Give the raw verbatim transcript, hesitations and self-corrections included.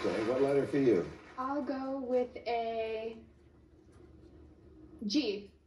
Okay, what letter for you? I'll go with a G.